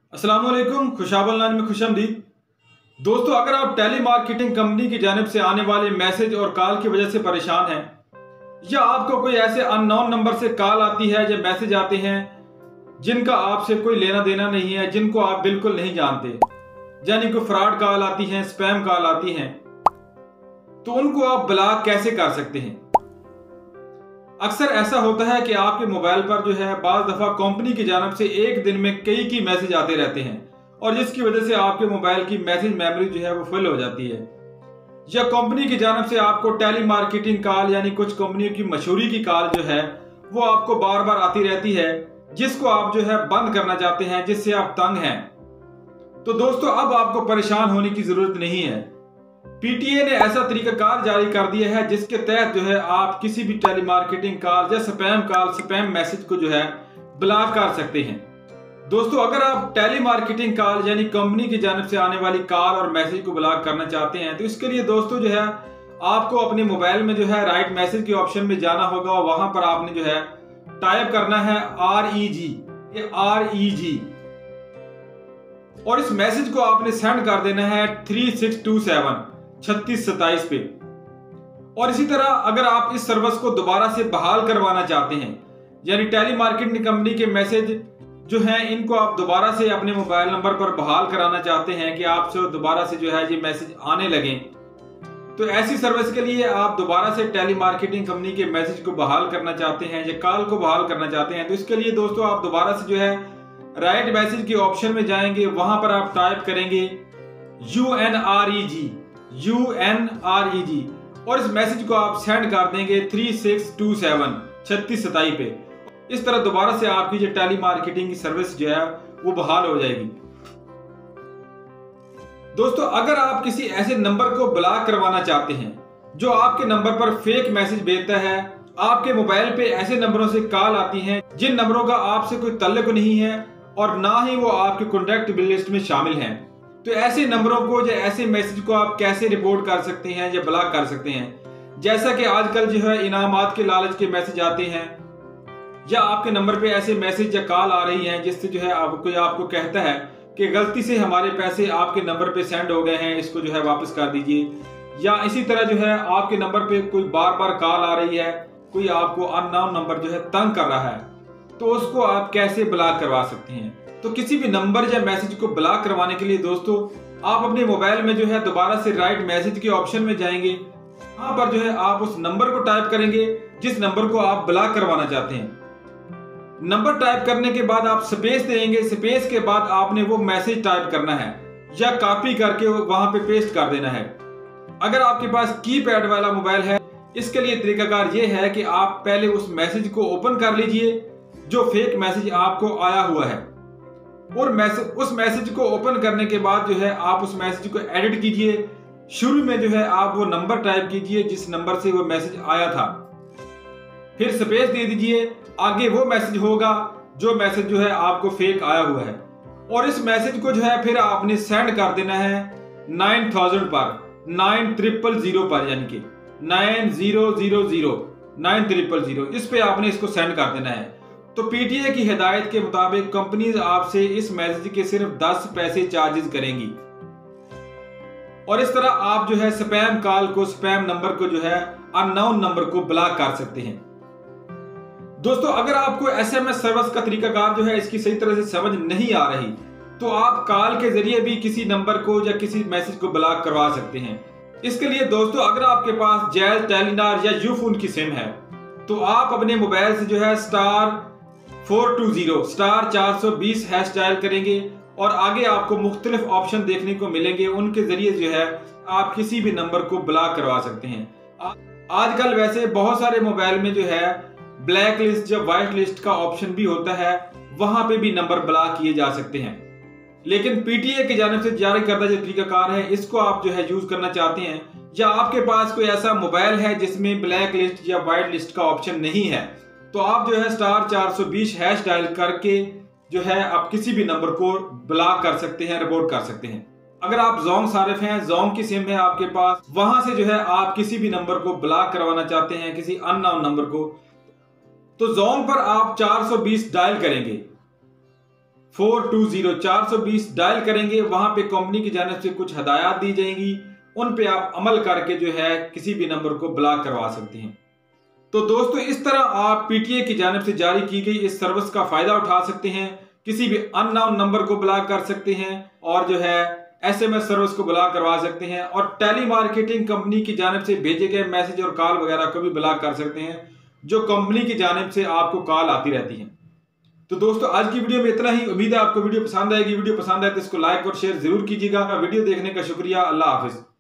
अस्सलाम वालेकुम, खुशाबल नाम में खुशमदीद। दोस्तों, अगर आप टेली मार्केटिंग कंपनी की जानिब से आने वाले मैसेज और कॉल की वजह से परेशान हैं, या आपको कोई ऐसे अननोन नंबर से कॉल आती है या मैसेज आते हैं जिनका आपसे कोई लेना देना नहीं है, जिनको आप बिल्कुल नहीं जानते, यानी कोई फ्रॉड कॉल आती हैं, स्पैम कॉल आती हैं, तो उनको आप ब्लॉक कैसे कर सकते हैं। अक्सर ऐसा होता है कि आपके मोबाइल पर जो है बाज़ दफ़ा कंपनी की जानिब से एक दिन में कई की मैसेज आते रहते हैं, और जिसकी वजह से आपके मोबाइल की मैसेज मेमोरी जो है वो फुल हो जाती है। या कंपनी की जानिब से आपको टेली मार्केटिंग कॉल यानी कुछ कंपनियों की मशहूरी की कॉल जो है वो आपको बार बार आती रहती है, जिसको आप जो है बंद करना चाहते हैं, जिससे आप तंग हैं। तो दोस्तों, अब आपको परेशान होने की जरूरत नहीं है। पीटीए ने ऐसा तरीकाकार जारी कर दिया है जिसके तहत जो है आप किसी भी टेली मार्केटिंग कॉल या स्पैम मैसेज को जो है ब्लॉक कर सकते हैं। दोस्तों, अगर आप टेली मार्केटिंग कॉल यानी कंपनी की जानिब से आने वाली कॉल और मैसेज को ब्लॉक करना चाहते हैं, तो इसके लिए दोस्तों जो है आपको अपने मोबाइल में जो है राइट मैसेज के ऑप्शन में जाना होगा, और वहां पर आपने जो है टाइप करना है REG, और इस मैसेज को आपने सेंड कर देना है 3627 पे। और इसी तरह अगर आप इस सर्विस को दोबारा से बहाल करवाना चाहते हैं, यानी टेली मार्केटिंग कंपनी के मैसेज जो हैं इनको आप दोबारा से अपने मोबाइल नंबर पर बहाल कराना चाहते हैं कि आपसे दोबारा से जो है ये मैसेज आने लगे, तो ऐसी सर्विस के लिए आप दोबारा से टेली मार्केटिंग कंपनी के मैसेज को बहाल करना चाहते हैं या कॉल को बहाल करना चाहते हैं, तो इसके लिए दोस्तों आप दोबारा से जो है राइट मैसेज के ऑप्शन में जाएंगे, वहां पर आप टाइप करेंगे UNREG, और इस मैसेज को आप सेंड कर देंगे 3627 पे। इस तरह दोबारा से आपकी जो टेली मार्केटिंग की सर्विस जो है वो बहाल हो जाएगी। दोस्तों, अगर आप किसी ऐसे नंबर को ब्लॉक करवाना चाहते हैं जो आपके नंबर पर फेक मैसेज भेजता है, आपके मोबाइल पे ऐसे नंबरों से कॉल आती हैं जिन नंबरों का आपसे कोई ताल्लुक नहीं है और ना ही वो आपके कॉन्टैक्ट लिस्ट में शामिल हैं, तो ऐसे नंबरों को या ऐसे मैसेज को आप कैसे रिपोर्ट कर सकते हैं या ब्लॉक कर सकते हैं। जैसा कि आजकल जो है इनामात के लालच के मैसेज आते हैं, या आपके नंबर पे ऐसे मैसेज या कॉल आ रही हैं जिससे जो है आपको कहता है कि गलती से हमारे पैसे आपके नंबर पे सेंड हो गए हैं, इसको जो है वापस कर दीजिए। या इसी तरह जो है आपके नंबर पे कोई बार बार कॉल आ रही है, कोई आपको अननोन नंबर जो है तंग कर रहा है, तो उसको आप कैसे ब्लॉक करवा सकते हैं। तो किसी भी नंबर या मैसेज को ब्लॉक करवाने के लिए दोस्तों आप अपने मोबाइल में जो है दोबारा से राइट मैसेज के ऑप्शन में जाएंगे, वहां पर जो है आप उस नंबर को टाइप करेंगे जिस नंबर को आप ब्लॉक करवाना चाहते हैं। नंबर टाइप करने के बाद आप स्पेस देंगे, स्पेस के बाद आपने वो मैसेज टाइप करना है या कॉपी करके वहां पे पेस्ट कर देना है। अगर आपके पास कीपैड वाला मोबाइल है, इसके लिए तरीकाकार ये है कि आप पहले उस मैसेज को ओपन कर लीजिए जो फेक मैसेज आपको आया हुआ है, और उस मैसेज को ओपन करने के बाद जो है आप उस मैसेज को एडिट कीजिए। शुरू में जो है आप वो नंबर टाइप कीजिए जिस नंबर से वो मैसेज आया था, फिर स्पेस दे दीजिए, आगे वो मैसेज होगा जो मैसेज जो है आपको फेक आया हुआ है, और इस मैसेज को जो है फिर आपने सेंड कर देना है 9000 पर 9000 पर, यानी कि 9000 इस पे आपने इसको सेंड कर देना है। तो पीटीए की हिदायत के मुताबिक कंपनीज आपसे इस मैसेज के सिर्फ 10 पैसे चार्जेस करेंगी, और इस तरह आप जो है स्पैम कॉल को, स्पैम नंबर को जो है अननोन नंबर को ब्लॉक कर सकते हैं। दोस्तों, अगर आपको एसएमएस सर्विस का तरीकाकार जो है इसकी सही तरह से समझ नहीं आ रही, तो आप कॉल के जरिए भी किसी नंबर को या किसी मैसेज को ब्लॉक करवा सकते हैं। इसके लिए दोस्तों अगर आपके पास जैज, टेलीनॉर या यूफोन की सिम है, तो आप अपने मोबाइल से जो है *420 हैश डायल करेंगे, और आगे आपको मुख्तलिफ ऑप्शन देखने को मिलेंगे, उनके जरिए जो है आप किसी भी नंबर को ब्लॉक करवा सकते हैं। आजकल वैसे बहुत सारे मोबाइल में जो है ब्लैक लिस्ट या व्हाइट लिस्ट का ऑप्शन भी होता है, वहां पे भी नंबर ब्लॉक किए जा सकते हैं। लेकिन पीटीए की जानिब से जारी करदा जो तरीकाकार है, इसको आप जो है यूज करना चाहते हैं, या आपके पास कोई ऐसा मोबाइल है जिसमें ब्लैक लिस्ट या व्हाइट लिस्ट का ऑप्शन नहीं है, तो आप जो है *420 हैश डायल करके जो है आप किसी भी नंबर को ब्लॉक कर सकते हैं, रिपोर्ट कर सकते हैं। अगर आप जोंग सारिफ हैं, जोंग की सिम है आपके पास, वहां से जो है आप किसी भी नंबर को ब्लॉक करवाना चाहते हैं, किसी अननोन नंबर को, तो जोंग पर आप 420 डायल करेंगे। 420 डायल करेंगे, वहां पे कंपनी की जानिब से कुछ हदायत दी जाएंगी, उन पे आप अमल करके जो है किसी भी नंबर को ब्लॉक करवा सकते हैं। तो दोस्तों, इस तरह आप पीटीए की जानिब से जारी की गई इस सर्विस का फायदा उठा सकते हैं, किसी भी अननोन नंबर को ब्लॉक कर सकते हैं और जो है एसएमएस सर्विस को ब्लॉक करवा सकते हैं और टेली मार्केटिंग कंपनी की जानिब से भेजे गए मैसेज और कॉल वगैरह को भी ब्लॉक कर सकते हैं, जो कंपनी की जानिब से आपको कॉल आती रहती है। तो दोस्तों, आज की वीडियो में इतना ही। उम्मीद है आपको वीडियो पसंद आएगी। वीडियो पसंद आए तो इसको लाइक और शेयर जरूर कीजिएगा। वीडियो देखने का शुक्रिया। अल्लाह हाफिज।